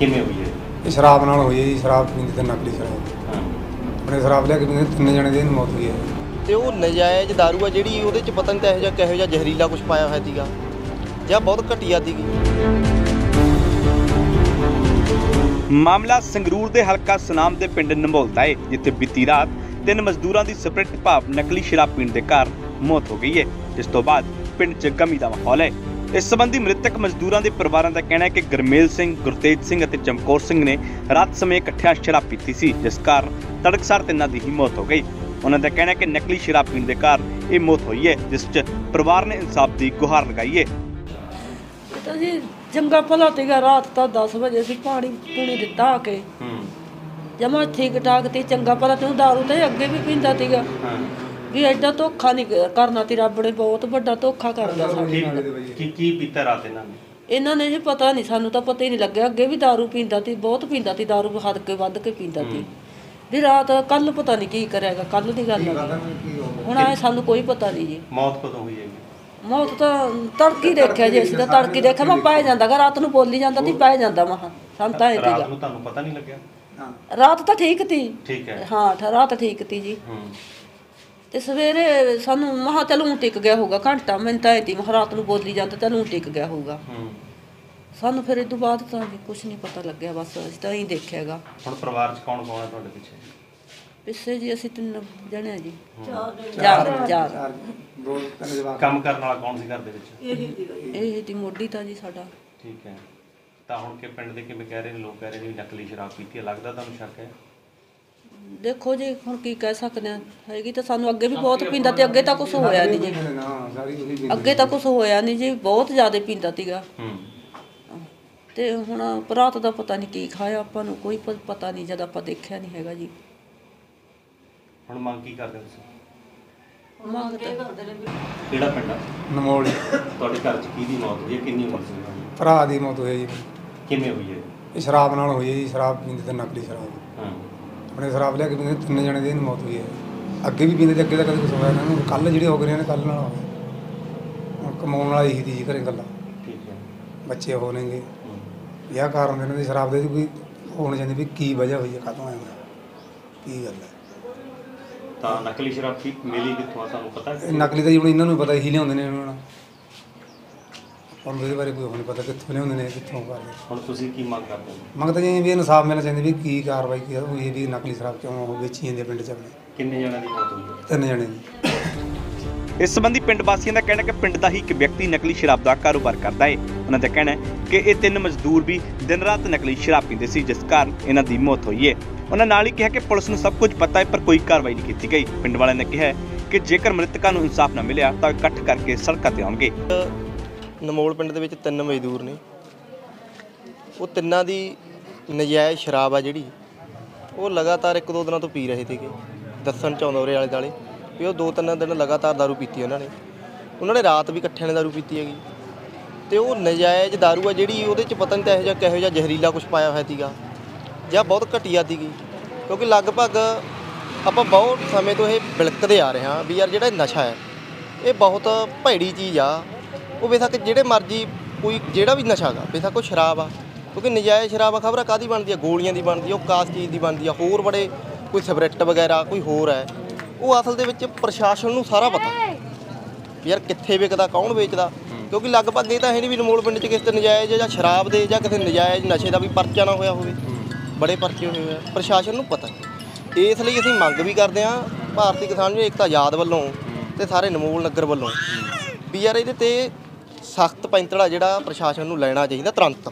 ਕਿਵੇਂ ਹੋਈ ਹੈ? ਇਹ ਸ਼ਰਾਬ ਨਾਲ ਹੋਈ ਹੈ ਜੀ। ਸ਼ਰਾਬ ਪੀਂਦੇ ਤੇ ਨਕਲੀ ਸ਼ਰਾਬ ਆਪਣੇ ਸ਼ਰਾਬ ਲਿਆ ਕੇ ਪੀਂਦੇ, 3 ਜਣੇ ਦੀ ਮੌਤ ਹੋਈ ਹੈ। ਤੇ ਉਹ ਨਜਾਇਜ਼ ਦਾਰੂ ਆ ਜਿਹੜੀ ਉਹਦੇ ਚ ਪਤਾ ਨਹੀਂ ਤਾਂ ਕਿਹੋ ਜਿਹਾ ਜ਼ਹਿਰੀਲਾ ਕੁਝ ਪਾਇਆ ਹੋਇਆ ਸੀਗਾ ਜਾਂ ਬਹੁਤ ਘਟੀਆ ਸੀਗੀ। ਮਾਮਲਾ ਸੰਗਰੂਰ ਦੇ ਹਲਕਾ ਸੁਨਾਮ ਦੇ ਪਿੰਡ ਨੰਬੋਲ ਦਾ ਹੈ, ਜਿੱਥੇ ਬੀਤੀ ਰਾਤ 3 ਮਜ਼ਦੂਰਾਂ ਦੀ ਸਪਰਿਟ ਭਾਵ ਨਕਲੀ ਸ਼ਰਾਬ ਪੀਣ ਦੇ ਕਾਰਨ ਮੌਤ ਹੋ ਗਈ ਹੈ, ਜਿਸ ਤੋਂ ਬਾਅਦ ਪਿੰਡ 'ਚ ਗਮੀ ਦਾ ਮਾਹੌਲ ਹੈ। ਇਸ ਸੰਬੰਧੀ ਮ੍ਰਿਤਕ ਮਜ਼ਦੂਰਾਂ ਦੇ ਪਰਿਵਾਰਾਂ ਦਾ ਕਹਿਣਾ ਹੈ ਕਿ ਗੁਰਮੇਲ ਸਿੰਘ, ਗੁਰਤੇਜ ਸਿੰਘ ਅਤੇ ਚਮਕੌਰ ਸਿੰਘ ਨੇ ਰਾਤ ਸਮੇਂ ਇਕੱਠਿਆਂ ਸ਼ਰਾਬ ਪੀਤੀ ਸੀ, ਜਿਸ ਕਾਰਨ ਤੜਕਸਾਰ ਤਿੰਨਾਂ ਦੀ ਹੀ ਮੌਤ ਹੋ ਗਈ। ਉਹਨਾਂ ਦਾ ਕਹਿਣਾ ਹੈ ਕਿ ਨਕਲੀ ਸ਼ਰਾਬ ਪੀਣ ਦੇ ਕਾਰਨ ਇਹ ਮੌਤ ਹੋਈ ਹੈ, ਜਿਸ 'ਚ ਪਰਿਵਾਰ ਨੇ ਇਨਸਾਫ ਦੀ ਗੁਹਾਰ ਲਗਾਈ ਹੈ। ਤਾਂ ਜੀ ਚੰਗਾ ਭਲਾ ਸੀਗਾ, ਰਾਤ ਤਾਂ 10 ਵਜੇ ਅਸੀਂ ਪਾਣੀ ਪੂਣੀ ਦਿੱਤਾ ਆ ਕੇ ਜਮਾ ਠੀਕ ਠਾਕ ਤੇ ਚੰਗਾ ਭਲਾ ਤੇ ਦਾਰੂ ਤੇ ਅੱਗੇ ਵੀ ਪੀਂਦਾ ਸੀਗਾ ਵੀ ਐਡਾ ਧੋਖਾ ਨਹੀਂ ਕਰਨਾ ਤੇ ਰੱਬ ਨੇ ਬਹੁਤ ਵੱਡਾ ਧੋਖਾ ਕਰਦਾ ਸਾਡੇ ਨਾਲ। ਕੀ ਪੀਤਾ ਰਾਤ ਇਹਨਾਂ ਨੇ ਜੀ ਪਤਾ ਨਹੀਂ, ਸਾਨੂੰ ਤਾਂ ਪਤਾ ਹੀ ਨਹੀਂ ਲੱਗਿਆ। ਅੱਗੇ ਵੀ ਦਾਰੂ ਪੀਂਦਾ ਸੀ, ਬਹੁਤ ਪੀਂਦਾ ਸੀ ਦਾਰੂ, ਹੱਦ ਕੇ ਵੱਧ ਕੇ ਪੀਂਦਾ ਸੀ ਵੀ ਰਾਤ। ਕੱਲ ਪਤਾ ਨਹੀਂ ਕੀ ਕਰਿਆਗਾ, ਕੱਲ ਦੀ ਗੱਲ ਹੈ ਹੁਣ ਆਏ ਸਾਨੂੰ ਕੋਈ ਪਤਾ ਨਹੀਂ ਜੀ। ਮੌਤ ਕਦੋਂ ਹੋਈ ਹੈ? ਮੌਤ ਤਾਂ ਤੜਕੀ ਦੇਖਿਆ ਜੀ, ਅਸੀਂ ਤਾਂ ਤੜਕੀ ਦੇਖਿਆ। ਮੈਂ ਪੈ ਜਾਂਦਾਗਾ ਰਾਤ ਨੂੰ, ਬੋਲੀ ਜਾਂਦਾ ਸੀ ਪੈ ਜਾਂਦਾ ਮਹਾ ਸਾਨੂੰ ਤਾਂ ਇਹ ਸੀਗਾ। ਰਾਤ ਨੂੰ ਤੁਹਾਨੂੰ ਪਤਾ ਨਹੀਂ ਲੱਗਿਆ? ਰਾਤ ਤਾਂ ਠੀਕ ਸੀ। ਠੀਕ ਹੈ, ਹਾਂ ਰਾਤ ਠੀਕ ਸੀ ਜੀ। ਤੇ ਸਵੇਰੇ ਸਾਨੂੰ ਮਹਾ ਚਲੂ ਟਿਕ ਗਿਆ ਹੋਊਗਾ ਘੰਟਾ, ਮੈਨੂੰ ਤਾਂ ਇਹ ਰਾਤ ਨੂੰ ਬੋਲੀ ਜਾਂਦਾ ਚਲੂ ਟਿਕ ਗਿਆ ਹੋਊਗਾ। ਸਾਨੂੰ ਫਿਰ ਇਹ ਤੋਂ ਬਾਅਦ ਤਾਂ ਕੁਛ ਨਹੀਂ ਪਤਾ ਲੱਗਿਆ, ਬਸ ਅਸੀਂ ਤਾਂ ਹੀ ਦੇਖਿਆਗਾ। ਹੁਣ ਪਰਿਵਾਰ 'ਚ ਕੌਣ ਕੌਣ ਹੈ ਤੁਹਾਡੇ ਪਿੱਛੇ? ਪਿੱਛੇ ਜੀ ਅਸੀਂ 3 ਜਣੇ ਆ ਜੀ। ਚਾਰ ਕੰਮ ਕਰਨ ਵਾਲਾ ਕੌਣ ਸੀ ਘਰ ਦੇ ਵਿੱਚ? ਇਹ ਦੀ ਮੋਢੀ ਤਾਂ ਜੀ ਸਾਡਾ। ਠੀਕ ਹੈ, ਤਾਂ ਹੁਣ ਕਿ ਪਿੰਡ ਦੇ ਕਿਵੇਂ ਕਹਿ ਰਹੇ ਨੇ, ਲੋਕ ਕਹਿ ਰਹੇ ਨੇ ਵੀ ਨਕਲੀ ਸ਼ਰਾਬ ਪੀਤੀ ਹੈ, ਲੱਗਦਾ ਤੁਹਾਨੂੰ ਸ਼ੱਕ ਹੈ? ਦੇਖੋ ਜੀ ਹੁਣ ਕੀ ਕਹਿ ਸਕਦੇ ਆ, ਹੈਗੀ ਤਾਂ ਸਾਨੂੰ ਅੱਗੇ ਵੀ ਬਹੁਤ ਪੀਂਦਾ ਤੇ ਅੱਗੇ ਤਾਂ ਕੁਝ ਹੋਇਆ ਨਹੀਂ ਜੀ। ਅੱਗੇ ਤਾਂ ਕੁਝ ਹੋਇਆ ਨਹੀਂ ਜੀ, ਬਹੁਤ ਜ਼ਿਆਦਾ ਪੀਂਦਾ ਸੀਗਾ। ਤੇ ਹੁਣ ਰਾਤ ਦਾ ਪਤਾ ਨਹੀਂ ਕੀ ਖਾਇਆ, ਆਪਾਂ ਨੂੰ ਕੋਈ ਪਤਾ ਨਹੀਂ ਜਦ ਆਪਾਂ ਦੇਖਿਆ ਨਹੀਂ ਹੈਗਾ ਜੀ। ਹੁਣ ਮੰਗ ਕੀ ਕਰਦੇ ਤੁਸੀਂ? ਮੰਗ ਕਿਹੜਾ ਪਿੰਡ ਆ? ਨਮੋਲ। ਤੁਹਾਡੇ ਘਰ 'ਚ ਕਿਹਦੀ ਮੌਤ ਹੋਈ ਹੈ, ਕਿੰਨੀ ਉਮਰ ਸੀ? ਭਰਾ ਦੀ ਮੌਤ ਹੋਈ ਜੀ। ਕਿਵੇਂ ਹੋਈ ਹੈ? ਇਹ ਸ਼ਰਾਬ ਨਾਲ ਹੋਈ ਹੈ ਜੀ। ਸ਼ਰਾਬ ਪੀਂਦੇ ਤੇ ਨਕਲੀ ਸ਼ਰਾਬ ਆਪਣੇ ਸ਼ਰਾਬ ਲਿਆ ਕੇ ਪੀਂਦੇ, 3 ਜਣੇ ਦੀ ਮੌਤ ਹੋਈ ਹੈ। ਅੱਗੇ ਵੀ ਪੀਂਦੇ ਤੇ ਅੱਗੇ ਤਾਂ ਕਦੇ ਕੁਛ ਹੋਇਆ ਨਾ। ਕੱਲ ਜਿਹੜੇ ਹੋ ਗਏ ਨੇ ਕੱਲ ਨਾਲ ਹੋਇਆ। ਹੁਣ ਕਮਾਉਣ ਵਾਲੀ ਹੀ ਦੀ ਘਰੇ ਗੱਲਾਂ। ਠੀਕ ਹੈ, ਬੱਚੇ ਹੋ ਨੇਗੇ, ਵਿਆਹ ਕਾਰਨ ਇਹਨਾਂ ਦੀ ਸ਼ਰਾਬ ਦੇ ਕੋਈ ਹੋਣੀ ਚਾਹੀਦੀ ਵੀ ਕੀ ਵਜ੍ਹਾ ਹੋਈ ਹੈ, ਕਦੋਂ ਆਇਆ ਕੀ ਗੱਲ ਹੈ। ਤਾਂ ਨਕਲੀ ਸ਼ਰਾਬ ਮਿਲੀ ਕਿੱਥੋਂ ਤੁਹਾਨੂੰ ਪਤਾ? ਨਕਲੀ ਤਾਂ ਜੀ ਹੁਣ ਇਹਨਾਂ ਨੂੰ ਪਤਾ, ਇਹੀ ਲਿਆਉਂਦੇ ਨੇ ਉਹਨਾਂ ਨਾਲ। ਹੁਣ ਇਹਦੇ ਬਾਰੇ ਕੋਈ ਨਹੀਂ ਪਤਾ ਕਿੱਥੋਂ ਲਿਆਉਂਦੇ ਨੇ, ਕਿੱਥੋਂ ਕਰਦੇ। ਹੁਣ ਤੁਸੀਂ ਕੀ ਮੰਗ ਕਰਦੇ ਹੋ? ਮੰਗਦੇ ਜੀ ਵੀ ਇਨਸਾਫ ਮਿਲਣਾ ਚਾਹੀਦਾ ਵੀ ਕੀ ਕਾਰਵਾਈ ਕੀ ਹੋਈ ਵੀ ਨਕਲੀ ਸ਼ਰਾਬ ਕਿਉਂ ਵੇਚੀ ਜਾਂਦੀ ਪਿੰਡ 'ਚ ਆਪਣੇ। ਕਿੰਨੇ ਜਣਿਆਂ ਦੀ ਮੌਤ ਹੋਈ ਹੈ? 3 ਜਣੇ ਦੀ। ਇਸ ਸੰਬੰਧੀ ਪਿੰਡ ਵਾਸੀਆਂ ਦਾ ਕਹਿਣਾ ਹੈ ਕਿ ਪਿੰਡ ਦਾ ਹੀ ਇੱਕ ਵਿਅਕਤੀ ਨਕਲੀ ਸ਼ਰਾਬ ਦਾ ਕਾਰੋਬਾਰ ਕਰਦਾ ਹੈ। ਉਹਨਾਂ ਦਾ ਕਹਿਣਾ ਹੈ ਕਿ ਇਹ 3 ਮਜ਼ਦੂਰ ਵੀ ਦਿਨ ਰਾਤ ਨਕਲੀ ਸ਼ਰਾਬ ਪੀਂਦੇ ਸੀ, ਜਿਸ ਕਾਰਨ ਇਹਨਾਂ ਦੀ ਮੌਤ ਹੋਈ ਹੈ। ਉਹਨਾਂ ਨਾਲ ਹੀ ਕਿਹਾ ਕਿ ਪੁਲਿਸ ਨੂੰ ਸਭ ਕੁਝ ਪਤਾ ਹੈ, ਪਰ ਕੋਈ ਕਾਰਵਾਈ ਨਹੀਂ ਕੀਤੀ ਗਈ। ਪਿੰਡ ਵਾਲਿਆਂ ਨੇ ਕਿਹਾ ਕਿ ਜੇਕਰ ਮ੍ਰਿਤਕਾਂ ਨੂੰ ਇਨਸਾਫ ਨਾ ਮਿਲਿਆ ਤਾਂ ਇਕੱਠ ਕਰਕੇ ਸੜਕਾਂ ਤੇ ਆਉਣਗੇ। ਨਮੋਲ ਪਿੰਡ ਦੇ ਵਿੱਚ 3 ਮਜ਼ਦੂਰ ਨੇ, ਉਹ ਤਿੰਨਾਂ ਦੀ ਨਜਾਇਜ਼ ਸ਼ਰਾਬ ਆ ਜਿਹੜੀ ਉਹ ਲਗਾਤਾਰ 1-2 ਦਿਨਾਂ ਤੋਂ ਪੀ ਰਹੇ ਸੀਗੇ। ਦੱਸਣ 'ਚ ਆਉਂਦਾ ਉਰੇ ਆਲੇ ਦੁਆਲੇ ਵੀ ਉਹ 2-3 ਦਿਨ ਲਗਾਤਾਰ ਦਾਰੂ ਪੀਤੀ ਉਹਨਾਂ ਨੇ ਰਾਤ ਵੀ ਇਕੱਠਿਆਂ ਨੇ ਦਾਰੂ ਪੀਤੀ ਹੈਗੀ। ਤੇ ਉਹ ਨਜਾਇਜ਼ ਦਾਰੂ ਆ ਜਿਹੜੀ ਉਹਦੇ 'ਚ ਪਤਾ ਨਹੀਂ ਤਾਂ ਕਿਹੋ ਜਿਹਾ ਜ਼ਹਿਰੀਲਾ ਕੁਝ ਪਾਇਆ ਹੋਇਆ ਸੀਗਾ ਜਾਂ ਬਹੁਤ ਘਟੀਆ ਸੀਗੀ। ਕਿਉਂਕਿ ਲਗਭਗ ਆਪਾਂ ਬਹੁਤ ਸਮੇਂ ਤੋਂ ਇਹ ਬਿਲਕਦੇ ਆ ਰਹੇ ਹਾਂ ਵੀ ਯਾਰ ਜਿਹੜਾ ਨਸ਼ਾ ਹੈ ਇਹ ਬਹੁਤ ਭੈੜੀ ਚੀਜ਼ ਆ। ਉਹ ਬੇਸ਼ੱਕ ਜਿਹੜੇ ਮਰਜ਼ੀ ਕੋਈ ਜਿਹੜਾ ਵੀ ਨਸ਼ਾ ਗਾ, ਬੇਸ਼ੱਕ ਉਹ ਸ਼ਰਾਬ ਆ, ਕਿਉਂਕਿ ਨਜਾਇਜ਼ ਸ਼ਰਾਬ ਖਬਰਾਂ ਕਾਹਦੀ ਬਣਦੀ ਆ, ਗੋਲੀਆਂ ਦੀ ਬਣਦੀ ਆ, ਉਹ ਕਾਸ ਚੀਜ਼ ਦੀ ਬਣਦੀ ਆ, ਹੋਰ ਬੜੇ ਕੋਈ ਸਿਗਰਟ ਵਗੈਰਾ ਕੋਈ ਹੋਰ ਹੈ। ਉਹ ਅਸਲ ਦੇ ਵਿੱਚ ਪ੍ਰਸ਼ਾਸਨ ਨੂੰ ਸਾਰਾ ਪਤਾ ਵੀ ਯਾਰ ਕਿੱਥੇ ਵਿਕਦਾ, ਕੌਣ ਵੇਚਦਾ। ਕਿਉਂਕਿ ਲਗਭਗ ਇਹ ਤਾਂ ਹੈ ਨਹੀਂ ਵੀ ਨਮੋਲ ਪਿੰਡ 'ਚ ਕਿਸੇ ਤੇ ਨਜਾਇਜ਼ ਜਾਂ ਸ਼ਰਾਬ ਦੇ ਜਾਂ ਕਿਸੇ ਨਜਾਇਜ਼ ਨਸ਼ੇ ਦਾ ਵੀ ਪਰਚਾ ਨਾ ਹੋਇਆ ਹੋਵੇ। ਬੜੇ ਪਰਚੇ ਹੋਏ ਹੋਏ ਆ, ਪ੍ਰਸ਼ਾਸਨ ਨੂੰ ਪਤਾ। ਇਸ ਲਈ ਅਸੀਂ ਮੰਗ ਵੀ ਕਰਦੇ ਹਾਂ ਭਾਰਤੀ ਕਿਸਾਨ ਏਕਤਾ ਆਜ਼ਾਦ ਵੱਲੋਂ ਤੇ ਸਾਰੇ ਨਮੋਲ ਨਗਰ ਵੱਲੋਂ ਵੀ ਯਾਰ ਇਹਦੇ 'ਤੇ ਸਖਤ ਪੈਂਤੜਾ ਜਿਹੜਾ ਪ੍ਰਸ਼ਾਸਨ ਨੂੰ ਲੈਣਾ ਚਾਹੀਦਾ ਤੁਰੰਤ।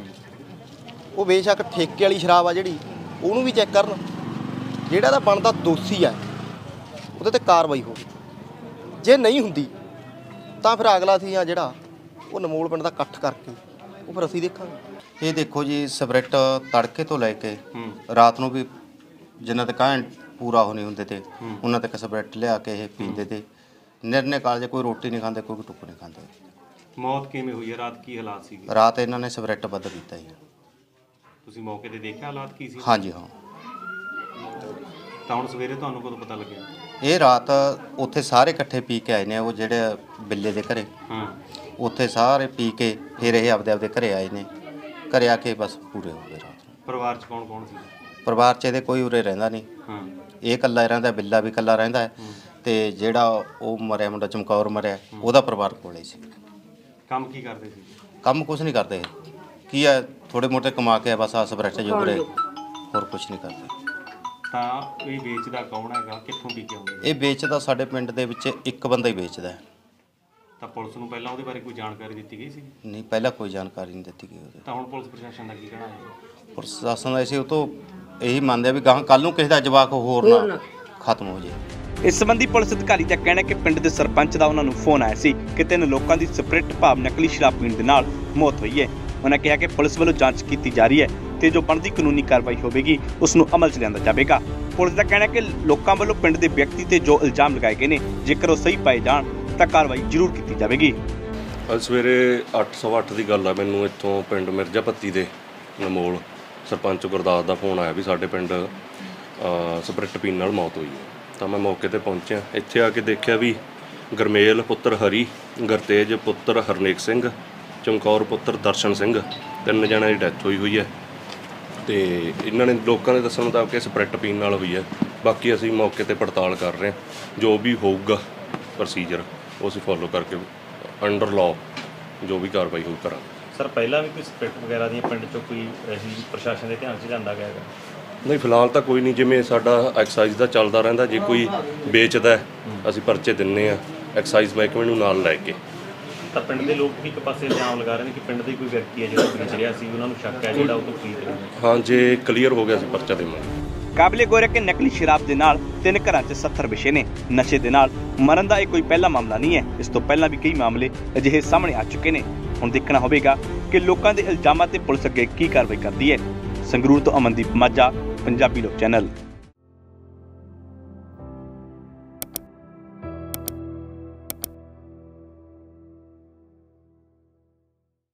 ਉਹ ਬੇਸ਼ੱਕ ਠੇਕੇ ਵਾਲੀ ਸ਼ਰਾਬ ਆ ਜਿਹੜੀ ਉਹਨੂੰ ਵੀ ਚੈੱਕ ਕਰਨ, ਜਿਹੜਾ ਤਾਂ ਬਣਦਾ ਦੋਸ਼ੀ ਹੈ ਉਹਦੇ 'ਤੇ ਕਾਰਵਾਈ ਹੋਵੇ। ਜੇ ਨਹੀਂ ਹੁੰਦੀ ਤਾਂ ਫਿਰ ਅਗਲਾ ਸੀ ਆ ਜਿਹੜਾ ਉਹ ਨਮੋਲ ਪਿੰਡ ਦਾ ਇਕੱਠ ਕਰਕੇ ਉਹ ਫਿਰ ਅਸੀਂ ਦੇਖਾਂਗੇ। ਇਹ ਦੇਖੋ ਜੀ, ਸਿਗਰਟ ਤੜਕੇ ਤੋਂ ਲੈ ਕੇ ਰਾਤ ਨੂੰ ਵੀ ਜਿਨ੍ਹਾਂ ਤੱਕ ਐਨ ਪੂਰਾ ਹੋ ਨਹੀਂ ਹੁੰਦੇ ਤੇ ਉਹਨਾਂ ਤੱਕ ਸਿਗਰਟ ਲਿਆ ਕੇ ਇਹ ਪੀਂਦੇ ਤੇ ਨਿਰਨੇ ਕਾਲਜ ਕੋਈ ਰੋਟੀ ਨਹੀਂ ਖਾਂਦੇ, ਕੋਈ ਟੁੱਕ ਨਹੀਂ ਖਾਂਦੇ। ਮੌਤ ਕਿਵੇਂ ਹੋਈ ਹੈ? ਰਾਤ ਕੀ ਹਾਲਾਤ ਸੀ? ਰਾਤ ਇਹਨਾਂ ਨੇ ਸਿਗਰਟ ਵੱਧ ਪੀਤਾ ਜੀ। ਤੁਸੀਂ ਮੌਕੇ ਤੇ ਦੇਖਿਆ ਹਾਲਾਤ ਕੀ ਸੀ? ਹਾਂਜੀ ਹਾਂ। ਤਾਂ ਹੁਣ ਸਵੇਰੇ ਤੁਹਾਨੂੰ ਕਦੋਂ ਪਤਾ ਲੱਗਿਆ? ਇਹ ਰਾਤ ਉੱਥੇ ਸਾਰੇ ਇਕੱਠੇ ਪੀ ਕੇ ਆਏ ਨੇ, ਉਹ ਜਿਹੜੇ ਬਿੱਲੇ ਦੇ ਘਰੇ ਉੱਥੇ ਸਾਰੇ ਪੀ ਕੇ ਫਿਰ ਇਹ ਆਪਦੇ ਘਰੇ ਆਏ ਨੇ। ਘਰੇ ਆ ਕੇ ਬਸ ਪੂਰੇ ਹੋ ਗਏ ਰਾਤ ਨੂੰ। ਪਰਿਵਾਰ 'ਚ ਕੌਣ ਕੌਣ ਸੀ? ਪਰਿਵਾਰ 'ਚ ਇਹਦੇ ਕੋਈ ਉਰੇ ਰਹਿੰਦਾ ਨਹੀਂ, ਇਹ ਇਕੱਲਾ ਹੀ ਰਹਿੰਦਾ, ਬਿੱਲਾ ਵੀ ਇਕੱਲਾ ਰਹਿੰਦਾ ਹੈ, ਤੇ ਜਿਹੜਾ ਉਹ ਮਰਿਆ ਮੁੰਡਾ ਚਮਕੌਰ ਮਰਿਆ ਉਹਦਾ ਪਰਿਵਾਰ ਕੋਲੇ ਸੀ। ਕੰਮ ਕੀ ਕਰਦੇ ਸੀ? ਕੰਮ ਕੁਛ ਨਹੀਂ ਕਰਦੇ, ਕੀ ਹੈ ਥੋੜੇ ਮੋਟੇ ਕਮਾ ਕੇ ਬਸ ਆ ਸਬਰੈਟ ਜੋਗਰੇ, ਹੋਰ ਕੁਛ ਨਹੀਂ ਕਰਦੇ। ਤਾਂ ਇਹ ਵੇਚਦਾ ਕੌਣ ਹੈਗਾ, ਕਿੱਥੋਂ ਪੀ ਕੇ ਆਉਂਦੇ? ਇਹ ਵੇਚਦਾ ਸਾਡੇ ਪਿੰਡ ਦੇ ਵਿੱਚ ਇੱਕ ਬੰਦਾ ਹੀ ਵੇਚਦਾ ਹੈ। ਤਾਂ ਪੁਲਿਸ ਨੂੰ ਪਹਿਲਾਂ ਉਹਦੇ ਬਾਰੇ ਕੋਈ ਜਾਣਕਾਰੀ ਦਿੱਤੀ ਗਈ ਸੀ? ਨਹੀਂ, ਪਹਿਲਾਂ ਕੋਈ ਜਾਣਕਾਰੀ ਨਹੀਂ ਦਿੱਤੀ ਗਈ ਉਹਦੇ। ਤਾਂ ਹੁਣ ਪੁਲਿਸ ਪ੍ਰਸ਼ਾਸਨ ਦਾ ਕੀ ਕਹਿਣਾ ਹੈ? ਪ੍ਰਸ਼ਾਸਨ ਦਾ ਅਸੀਂ ਉਹ ਤੋਂ ਇਹੀ ਮੰਨਦੇ ਆ ਵੀ ਗਾਹਾਂ ਕੱਲ ਨੂੰ ਕਿਸੇ ਦਾ ਜਵਾਕ ਹੋਰ ਨਾ ਖਤਮ ਹੋ ਜਾਏ। ਇਸ ਸੰਬੰਧੀ ਪੁਲਿਸ ਅਧਿਕਾਰੀ ਦਾ ਕਹਿਣਾ ਹੈ ਕਿ ਪਿੰਡ ਦੇ ਸਰਪੰਚ ਦਾ ਉਹਨਾਂ ਨੂੰ ਫੋਨ ਆਇਆ ਸੀ ਕਿ 3 ਲੋਕਾਂ ਦੀ ਸਪਰਿਟ ਭਾਵ ਨਕਲੀ ਸ਼ਰਾਬ ਪੀਣ ਦੇ ਨਾਲ ਮੌਤ ਹੋਈ ਹੈ। ਉਹਨਾਂ ਕਿਹਾ ਕਿ ਪੁਲਿਸ ਵੱਲੋਂ ਜਾਂਚ ਕੀਤੀ ਜਾ ਰਹੀ ਹੈ ਤੇ ਜੋ ਬਣਦੀ ਕਾਨੂੰਨੀ ਕਾਰਵਾਈ ਹੋਵੇਗੀ ਉਸ ਨੂੰ ਅਮਲ 'ਚ ਲਿਆਂਦਾ ਜਾਵੇਗਾ। ਪੁਲਿਸ ਦਾ ਕਹਿਣਾ ਹੈ ਕਿ ਲੋਕਾਂ ਵੱਲੋਂ ਪਿੰਡ ਦੇ ਵਿਅਕਤੀ ਤੇ ਜੋ ਇਲਜ਼ਾਮ ਲਗਾਏ ਗਏ ਨੇ ਜੇਕਰ ਉਹ ਸਹੀ ਪਾਏ ਜਾਣ ਤਾਂ ਕਾਰਵਾਈ ਜ਼ਰੂਰ ਕੀਤੀ ਜਾਵੇਗੀ। ਅੱਜ ਸਵੇਰੇ 8:08 ਦੀ ਗੱਲ ਆ, ਮੈਨੂੰ ਇੱਥੋਂ ਪਿੰਡ ਮਿਰਜ਼ਾਪੱਤੀ ਦੇ ਨਮੋਲ ਸਰਪੰਚ ਗੁਰਦਾਸ ਦਾ ਫੋਨ ਆਇਆ ਵੀ ਸਾਡੇ ਪਿੰਡ ਸਪਰਿਟ ਪੀਣ ਨਾਲ ਮੌਤ ਹੋਈ ਹੈ। ਤਾਂ ਮੈਂ ਮੌਕੇ ਤੇ ਪਹੁੰਚਿਆ, ਇੱਥੇ ਆ ਕੇ ਦੇਖਿਆ ਵੀ ਗਰਮੇਲ ਪੁੱਤਰ ਹਰੀ, ਗੁਰਤੇਜ ਪੁੱਤਰ ਹਰਨੇਕ ਸਿੰਘ, ਚਮਕੌਰ ਪੁੱਤਰ ਦਰਸ਼ਨ ਸਿੰਘ, 3 ਜਣਿਆਂ ਦੀ ਡੈਥ ਹੋਈ ਹੈ ਤੇ ਇਹਨਾਂ ਨੇ ਲੋਕਾਂ ਦੇ ਦੱਸਣ ਮੁਤਾਬਕ ਸਪਰਿਟ ਪੀਣ ਨਾਲ ਹੋਈ ਹੈ। ਬਾਕੀ ਅਸੀਂ ਮੌਕੇ ਤੇ ਪੜਤਾਲ ਕਰ ਰਹੇ ਹਾਂ, ਜੋ ਵੀ ਹੋਊਗਾ ਪ੍ਰੋਸੀਜਰ ਉਹ ਅਸੀਂ ਫੋਲੋ ਕਰਕੇ ਅੰਡਰ ਲਾਅ ਜੋ ਵੀ ਕਾਰਵਾਈ ਹੋਊ ਕਰਾਂਗੇ। ਸਰ ਪਹਿਲਾਂ ਵੀ ਕੋਈ ਸਪਰਿਟ ਵਗੈਰਾ ਦੀਆਂ ਪਿੰਡ 'ਚੋਂ ਕੋਈ ਐਸੀ ਪ੍ਰਸ਼ਾਸਨ ਦੇ ਧਿਆਨ 'ਚ ਲਿਆਂਦਾ ਗਿਆ ਹੈਗਾ? ਨਹੀਂ, ਫਿਲਹਾਲ ਤਾਂ ਕੋਈ ਨਹੀਂ, ਜਿਵੇਂ ਸਾਡਾ ਐਕਸਾਈਜ਼ ਦਾ ਚੱਲਦਾ ਰਹਿੰਦਾ, ਜੇ ਕੋਈ ਵੇਚਦਾ ਅਸੀਂ ਪਰਚੇ ਦਿੰਨੇ ਆ ਐਕਸਾਈਜ਼ ਮਹਿਕਮੇ ਨੂੰ ਨਾਲ ਲੈ ਕੇ। ਤਾਂ ਪਿੰਡ ਦੇ ਲੋਕ ਵੀ ਇੱਕ ਪਾਸੇ ਇਲਜ਼ਾਮ ਲਗਾ ਰਹੇ ਨੇ ਕਿ ਪਿੰਡ ਦੇ ਕੋਈ ਵਿਅਕਤੀ ਹੈ ਜਿਹੜਾ ਵੇਚ ਰਿਹਾ ਸੀ, ਉਹਨਾਂ ਨੂੰ ਸ਼ੱਕ ਹੈ ਜਿਹੜਾ ਉਹ ਤੋਂ ਖਰੀਦ ਰਿਹਾ। ਹਾਂ, ਜੇ ਕਲੀਅਰ ਹੋ ਗਿਆ ਸੀ ਪਰਚਾ ਦੇਵਾਂਗੇ। ਕਾਬਲੇ ਗੌਰ ਹੈ ਕਿ ਨਕਲੀ ਸ਼ਰਾਬ ਦੇ ਨਾਲ 3 ਘਰਾਂ 'ਚ 70 ਵਿਸ਼ੇ ਨੇ। ਨਸ਼ੇ ਦੇ ਨਾਲ ਮਰਨ ਦਾ ਇਹ ਕੋਈ ਪਹਿਲਾ ਮਾਮਲਾ ਨਹੀਂ ਹੈ, ਇਸ ਤੋਂ ਪਹਿਲਾਂ ਵੀ ਕਈ ਮਾਮਲੇ ਅਜਿਹੇ ਸਾਹਮਣੇ ਆ ਚੁੱਕੇ ਨੇ। ਹੁਣ ਦੇਖਣਾ ਹੋਵੇਗਾ ਕਿ ਲੋਕਾਂ ਦੇ ਇਲਜ਼ਾਮਾਂ ਤੇ ਪੁਲਿਸ ਅੱਗੇ ਕੀ ਕਾਰਵਾਈ ਕਰਦੀ ਹੈ। ਸੰਗਰੂਰ ਤੋਂ ਅਮਨਦੀਪ ਮਾਝਾ, ਪੰਜਾਬੀ ਲੋਕ ਚੈਨਲ।